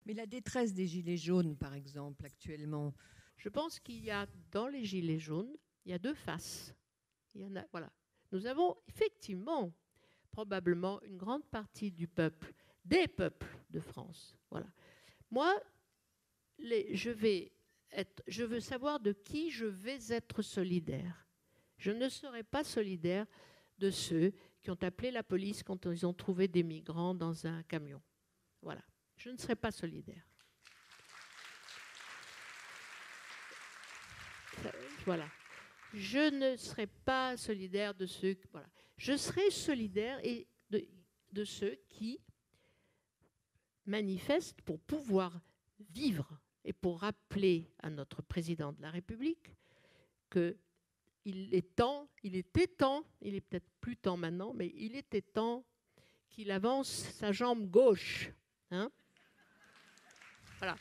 Mais la détresse des Gilets jaunes, par exemple, actuellement. Je pense qu'il y a dans les Gilets jaunes, il y a deux faces. Il y en a, voilà. Nous avons effectivement probablement une grande partie du peuple, des peuples de France. Voilà. Moi, je veux savoir de qui je vais être solidaire. Je ne serai pas solidaire de ceux qui ont appelé la police quand ils ont trouvé des migrants dans un camion. Voilà. Je ne serai pas solidaire. Voilà. Je ne serai pas solidaire de ceux... Voilà. Je serai solidaire de ceux qui manifestent pour pouvoir vivre et pour rappeler à notre président de la République qu'il est temps, il est peut-être plus temps maintenant, mais il était temps qu'il avance sa jambe gauche. Hein? Voilà.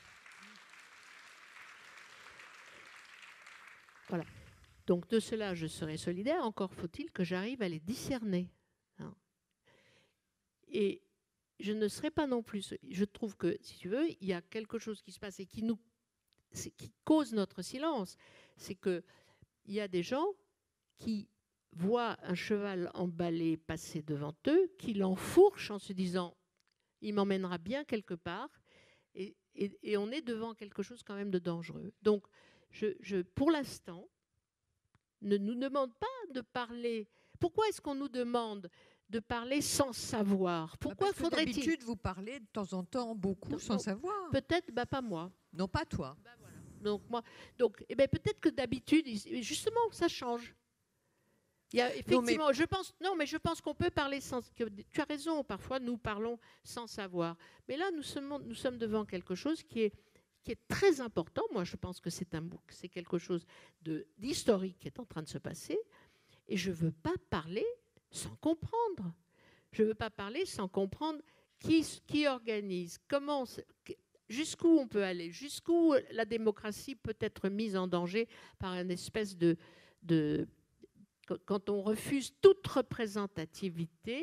Voilà. Donc de cela, je serai solidaire. Encore faut-il que j'arrive à les discerner. Hein. Et je ne serai pas non plus... Je trouve que, si tu veux, il y a quelque chose qui se passe et qui cause notre silence. C'est qu'il y a des gens qui voient un cheval emballé passer devant eux, qui l'enfourchent en se disant « il m'emmènera bien quelque part ». Et on est devant quelque chose quand même de dangereux. Donc, pour l'instant, ne nous demande pas de parler. Pourquoi est-ce qu'on nous demande de parler sans savoir? Pourquoi faudrait-il... D'habitude, vous parlez de temps en temps beaucoup sans savoir. Peut-être, pas moi. Non, pas toi. Voilà. Donc, peut-être que d'habitude, justement, ça change. Il y a effectivement, je pense qu'on peut parler sans... Tu as raison, parfois nous parlons sans savoir. Mais là, nous sommes devant quelque chose qui est très important. Moi, je pense que c'est quelque chose d'historique qui est en train de se passer. Et je ne veux pas parler sans comprendre. Je ne veux pas parler sans comprendre qui organise, jusqu'où on peut aller, jusqu'où la démocratie peut être mise en danger par une espèce de quand on refuse toute représentativité,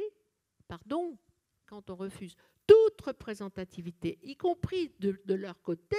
y compris de leur côté,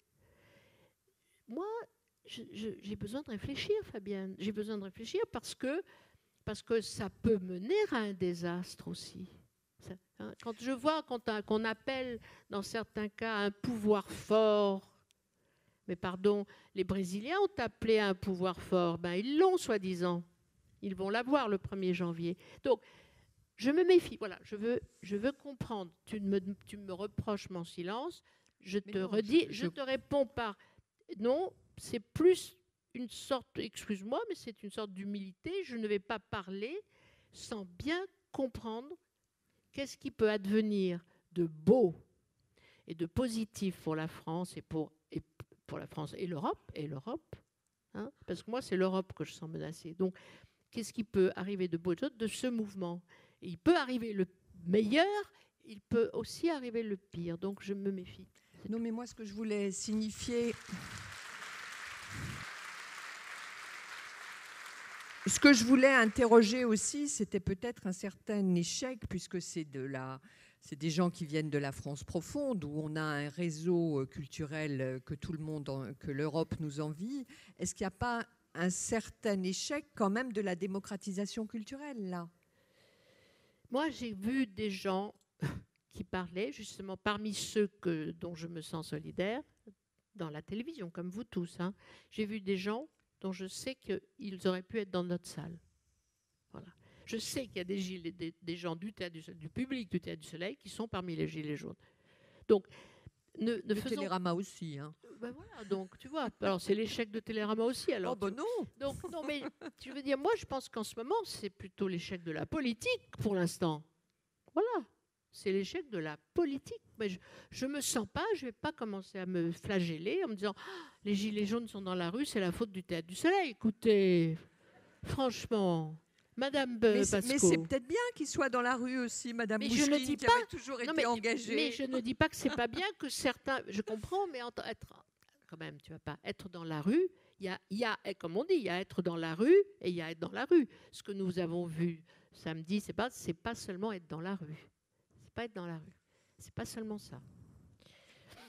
moi, j'ai besoin de réfléchir, Fabienne. J'ai besoin de réfléchir parce que ça peut mener à un désastre aussi. Quand je vois qu'on appelle, dans certains cas, un pouvoir fort, mais pardon, les Brésiliens ont appelé à un pouvoir fort, ils l'ont, soi-disant. Ils vont l'avoir le 1er janvier. Donc, je me méfie. Voilà, je veux comprendre. Tu me reproches mon silence. Je te réponds par... Non, c'est plus une sorte... Excuse-moi, mais c'est une sorte d'humilité. Je ne vais pas parler sans bien comprendre qu'est-ce qui peut advenir de beau et de positif pour la France et pour la France et l'Europe. Hein, parce que moi, c'est l'Europe que je sens menacée. Donc, qu'est-ce qui peut arriver de beau de ce mouvement? Et il peut arriver le meilleur, il peut aussi arriver le pire. Donc, je me méfie. Non, mais moi, ce que je voulais signifier... Ce que je voulais interroger aussi, c'était peut-être un certain échec, puisque c'est des gens qui viennent de la France profonde, où on a un réseau culturel que l'Europe nous envie. Est-ce qu'il n'y a pas un certain échec quand même de la démocratisation culturelle, là? Moi, j'ai vu des gens qui parlaient, justement, parmi ceux dont je me sens solidaire, dans la télévision, comme vous tous. Hein. J'ai vu des gens dont je sais qu'ils auraient pu être dans notre salle. Voilà. Je sais qu'il y a des gens du public du Théâtre du Soleil qui sont parmi les Gilets jaunes. Donc, le Télérama aussi. Hein. Voilà, donc tu vois, alors c'est l'échec de Télérama aussi. Alors, non. Donc, non, mais tu veux dire, moi je pense qu'en ce moment, c'est plutôt l'échec de la politique pour l'instant. Voilà, c'est l'échec de la politique. Mais je me sens pas, je vais pas commencer à me flageller en me disant les Gilets jaunes sont dans la rue, c'est la faute du Théâtre du Soleil. Écoutez, franchement... Madame Pasco. Mais c'est peut-être bien qu'il soit dans la rue aussi, Madame Mouchkine, qui avait toujours été engagée. Mais je ne dis pas que c'est pas bien que certains... Je comprends, mais quand même, tu vas pas être dans la rue. Il y a, comme on dit, il y a être dans la rue et il y a être dans la rue. Ce que nous avons vu samedi, c'est pas seulement être dans la rue. C'est pas être dans la rue. C'est pas seulement ça.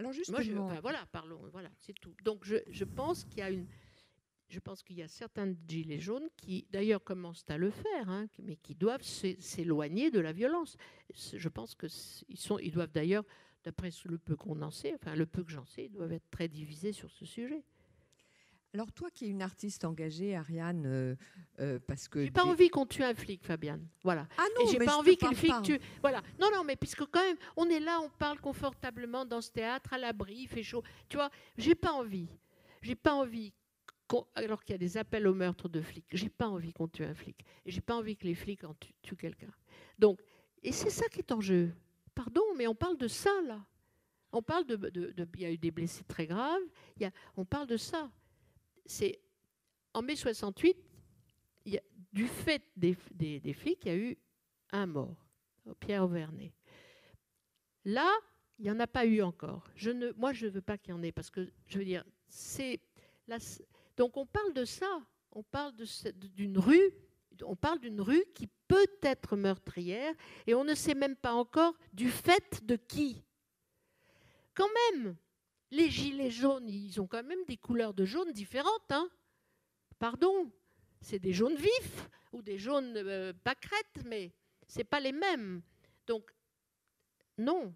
Alors Moi, justement, voilà, parlons, voilà, c'est tout. Donc, je pense qu'il y a je pense qu'il y a certains gilets jaunes qui, d'ailleurs, commencent à le faire, hein, mais qui doivent s'éloigner de la violence. Je pense ils doivent d'ailleurs, d'après le peu qu'on en sait, enfin le peu que j'en sais, ils doivent être très divisés sur ce sujet. alors toi qui es une artiste engagée, Ariane, parce que... J'ai pas envie qu'on tue un flic, Fabienne. Voilà. Ah Et non, j'ai mais pas je envie te que le parle flic pas. tue. Voilà. Non, non, mais puisque quand même, on est là, on parle confortablement dans ce théâtre, à l'abri, il fait chaud. Tu vois, j'ai pas envie. J'ai pas envie, alors qu'il y a des appels au meurtre de flics, j'ai pas envie qu'on tue un flic. Et j'ai pas envie que les flics en tuent quelqu'un. Donc, et c'est ça qui est en jeu. Pardon, mais on parle de ça, là. On parle il y a eu des blessés très graves. On parle de ça. C'est en mai 68, du fait des flics, il y a eu un mort, Pierre Auvernay. Là, il n'y en a pas eu encore. Moi, je ne veux pas qu'il y en ait, parce que, je veux dire, donc on parle de ça, on parle d'une rue, on parle d'une rue qui peut être meurtrière, et on ne sait même pas encore du fait de qui. Quand même, les gilets jaunes, ils ont quand même des couleurs de jaune différentes, hein. Pardon, c'est des jaunes vifs ou des jaunes pâquerettes, mais ce n'est pas les mêmes. Donc, non,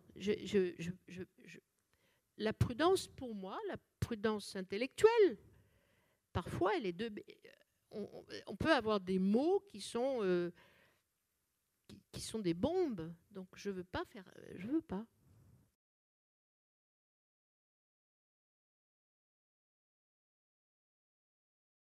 la prudence, pour moi, la prudence intellectuelle, parfois, elle est on peut avoir des mots qui sont des bombes. Donc, je veux pas.